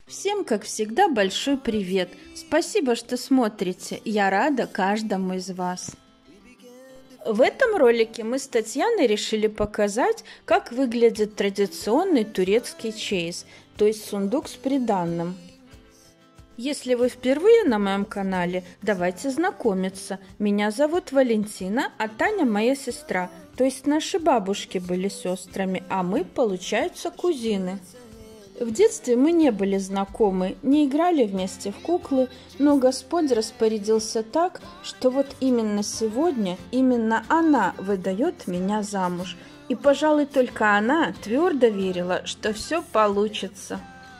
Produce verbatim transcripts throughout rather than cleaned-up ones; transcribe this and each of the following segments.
Всем, как всегда, большой привет! Спасибо, что смотрите. Я рада каждому из вас. В этом ролике мы с Татьяной решили показать, как выглядит традиционный турецкий чейз, то есть сундук с приданным. Если вы впервые на моем канале, давайте знакомиться. Меня зовут Валентина, а Таня моя сестра. То есть наши бабушки были сестрами, а мы, получается, кузины. В детстве мы не были знакомы, не играли вместе в куклы, но Господь распорядился так, что вот именно сегодня именно она выдает меня замуж. И, пожалуй, только она твердо верила, что все получится.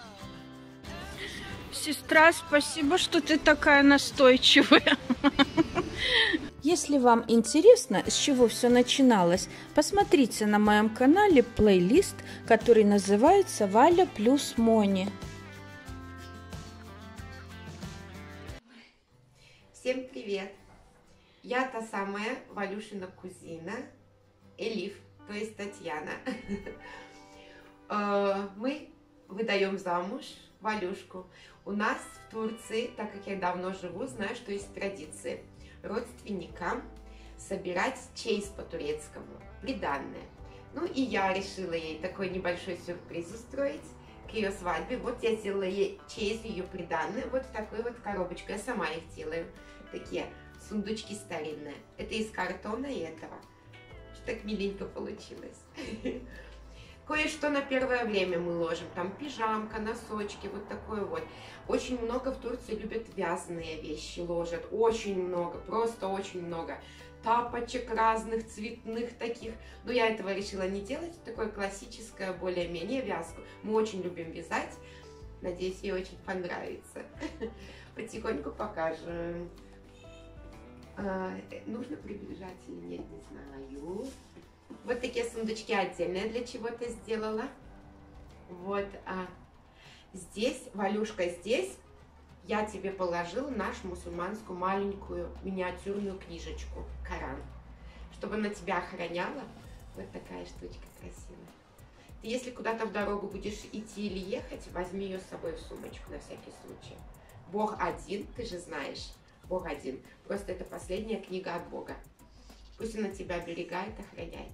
Сестра, спасибо, что ты такая настойчивая. Если вам интересно, с чего все начиналось, посмотрите на моем канале плейлист, который называется «Валя плюс Мони». Всем привет! Я та самая Валюшина кузина Элиф, то есть Татьяна. Мы выдаем замуж Валюшку. У нас в Турции, так как я давно живу, знаю, что есть традиции родственникам собирать чейз по-турецкому, приданное. Ну и я решила ей такой небольшой сюрприз устроить к ее свадьбе. Вот я сделала ей чейз, ее приданное, вот в такой вот коробочку. Я сама их делаю, такие сундучки старинные. Это из картона и этого. Что так миленько получилось. Кое-что на первое время мы ложим, там пижамка, носочки, вот такое вот. Очень много в Турции любят вязаные вещи, ложат, очень много, просто очень много. Тапочек разных, цветных таких. Но я этого решила не делать, такое классическое, более-менее вязку. Мы очень любим вязать, надеюсь, ей очень понравится. Потихоньку покажем. А, нужно приближать или нет, не знаю. Вот такие сундучки отдельные для чего-то сделала. Вот. А здесь, Валюшка, здесь я тебе положила нашу мусульманскую маленькую миниатюрную книжечку Коран, чтобы она тебя охраняла. Вот такая штучка красивая. Ты, если куда-то в дорогу будешь идти или ехать, возьми ее с собой в сумочку на всякий случай. Бог один, ты же знаешь. Бог один. Просто это последняя книга от Бога. Пусть она тебя оберегает, охраняет.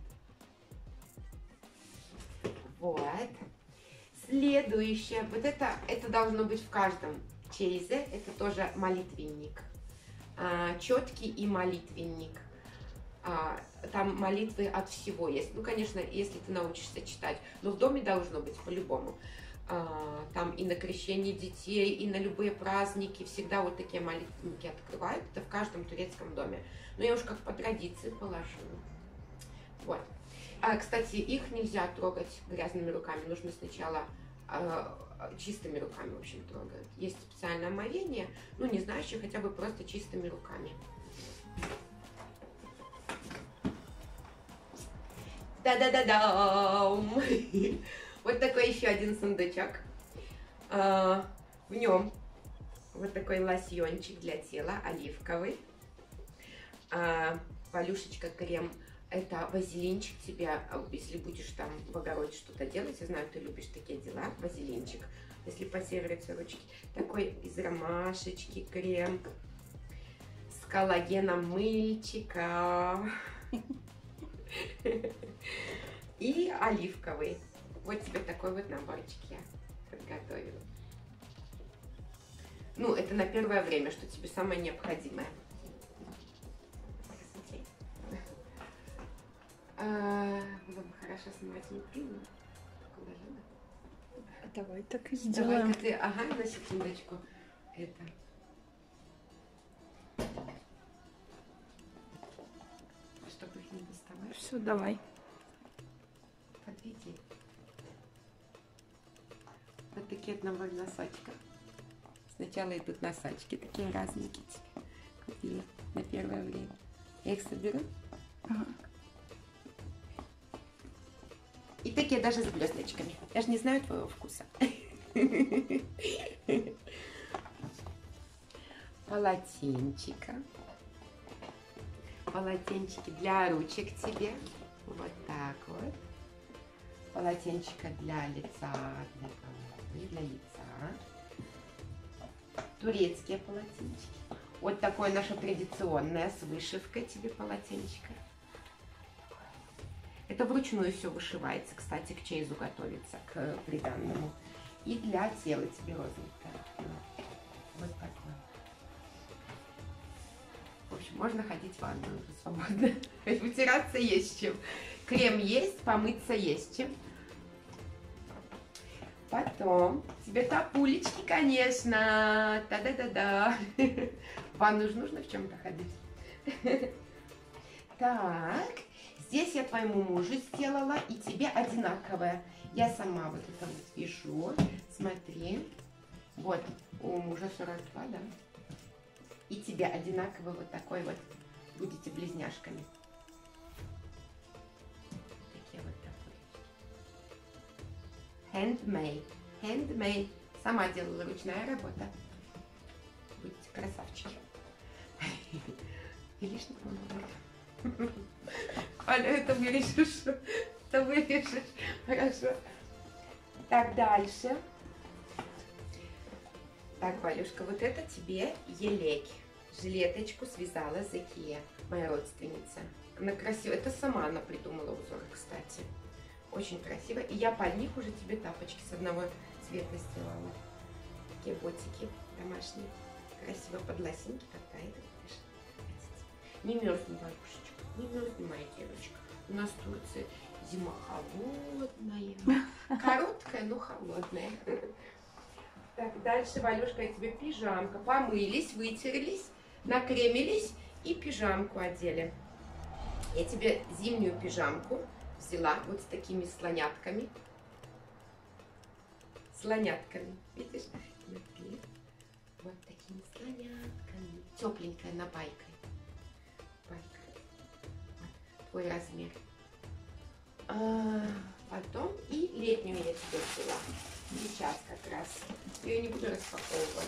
Вот. Следующее. Вот это, это должно быть в каждом чейзе. Это тоже молитвенник. А, четкий и молитвенник. А, там молитвы от всего есть. Ну, конечно, если ты научишься читать. Но в доме должно быть по-любому. А, там и на крещение детей, и на любые праздники. Всегда вот такие молитвенники открывают. Это в каждом турецком доме. Но я уж как по традиции положила. Вот. А, кстати, их нельзя трогать грязными руками. Нужно сначала э, чистыми руками, в общем, трогать. Есть специальное омовение. Ну, не знающие, хотя бы просто чистыми руками. Да-да-да-да! Вот такой еще один сундучок. В нем вот такой лосьончик для тела, оливковый. Валюшечка, крем. Это вазелинчик тебе, если будешь там в огороде что-то делать. Я знаю, ты любишь такие дела. Вазелинчик, если посеверятся ручки. Такой из ромашечки крем. С коллагеном мыльчика. И оливковый. Вот тебе такой вот наборчик я подготовила. Ну, это на первое время, что тебе самое необходимое. Было бы хорошо снимать внутри, но Давай так и сделаем. Давай-ка ты, ага, на секундочку. Это. Чтобы их не доставать. Все, давай. Подведи. Вот такие набор носочков. Сначала идут носочки, такие разненькие. Купила на первое время. Я их соберу. Ага. И такие даже с блесточками. Я же не знаю твоего вкуса. Полотенчика. Полотенчики для ручек тебе. Вот так вот. Полотенчика для лица, для головы, для лица. турецкие полотенчики. Вот такое наше традиционное с вышивкой тебе полотенчика. Это вручную все вышивается, кстати, к чейзу готовится, к приданному. И для тела тебе розовенькое. Вот такое. В общем, можно ходить в ванную уже свободно. Вытираться есть чем. Крем есть, помыться есть чем. Потом тебе тапулечки, конечно. Та-да-да-да. В ванну же нужно в чем-то ходить. Так, здесь я твоему мужу сделала и тебе одинаковое. Я сама вот это вот вяжу. Смотри. Вот, у мужа сорок два, да? И тебе одинаковый вот такой вот. Будете близняшками. Такие вот тапулечки. Handmade. Handmade. Сама делала, ручная работа. Будете красавчики. И лишний помогает. Аля, это вырежешь. Это вырежешь. Хорошо. Так, дальше. Так, Валюшка, вот это тебе елек. Жилеточку связала Закия, моя родственница. Она красивая. Это сама она придумала узор, кстати. Очень красиво. И я под них уже тебе тапочки с одного цвета сделала. Такие ботики домашние. Красиво под лосинки. Какая это, не мерзни, Валюшечка. Не мерзни, моя девочка. У нас в Турции зима холодная. Короткая, но холодная. Так, дальше, Валюшка, я тебе пижамка. Помылись, вытерлись, накремились и пижамку одели. Я тебе зимнюю пижамку взяла вот с такими слонятками. Слонятками. Видишь? Смотри. Вот такими слонятками. Тепленькая, на байкой. Байка. Вот, твой размер. А, потом и летнюю я тебе взяла. Сейчас как раз. Я ее не буду распаковывать.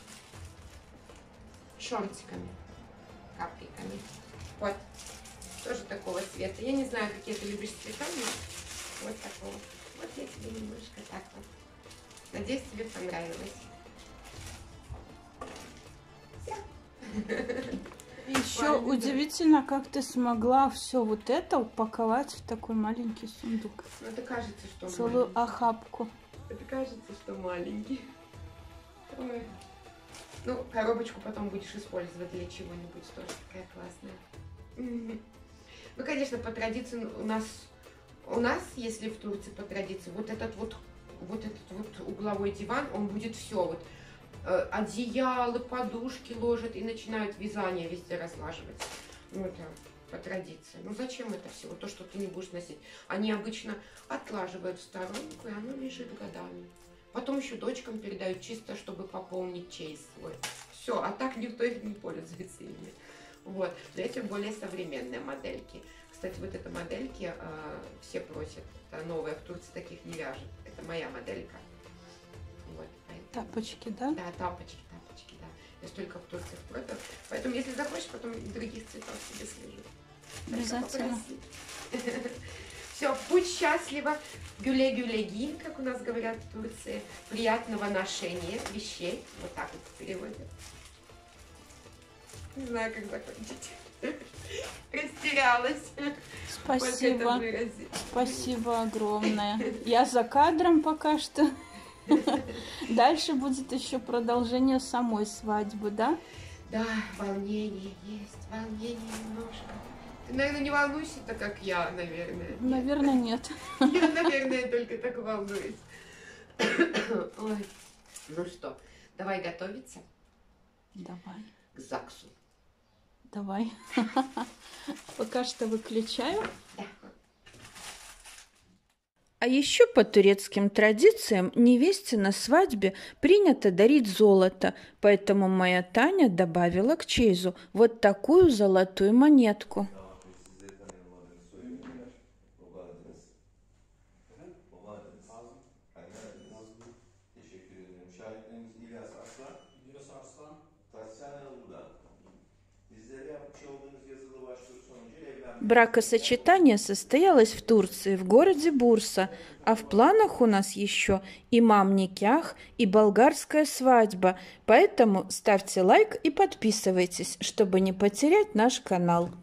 Шортиками. Каприками. Вот. Тоже такого цвета. Я не знаю, какие ты любишь цвета, но вот такого. Вот я тебе немножко так вот. Надеюсь, тебе понравилось. Все. Еще удивительно, как ты смогла все вот это упаковать в такой маленький сундук. Ну, это кажется, что целую маленький. охапку. Это кажется, что маленький. Ой. Ну, коробочку потом будешь использовать для чего-нибудь. Тоже такая классная. Ну, конечно, по традиции у нас, у нас, если в Турции по традиции, вот этот вот, вот этот вот угловой диван, он будет все вот. Одеяло, подушки ложат и начинают вязание везде разлаживать. Ну, это по традиции. Ну, зачем это всего? То, что ты не будешь носить. Они обычно отлаживают в сторонку, и оно лежит годами. Потом еще дочкам передают чисто, чтобы пополнить чейз свой. Все, а так никто их не пользуется ими. Вот. Но эти более современные модельки. Кстати, вот эта модельки э, все просят. Это новая, в Турции таких не вяжет. Это моя моделька. Вот, тапочки, да? Да, тапочки, тапочки, да. Я столько в Турции в продал. Поэтому, если захочешь, потом других цветов себе слежу. Обязательно. Все, будь счастлива. Гюле-гюлегин, как у нас говорят в Турции. Приятного ношения вещей. Вот так вот в переводе. Не знаю, как закончить. Растерялась. Спасибо. Спасибо огромное. Я за кадром пока что. Дальше будет еще продолжение самой свадьбы, да? Да, волнение есть, волнение немножко. Ты, наверное, не волнуйся так, как я, наверное. Наверное, нет. Я, наверное, только так волнуюсь. Ой. Ну что, давай готовиться? Давай. К ЗАГСу. Давай. Пока что выключаю. Да. А еще по турецким традициям невесте на свадьбе принято дарить золото, поэтому моя Таня добавила к чейзу вот такую золотую монетку. Бракосочетание состоялось в Турции, в городе Бурса, а в планах у нас еще имам никях и болгарская свадьба, поэтому ставьте лайк и подписывайтесь, чтобы не потерять наш канал.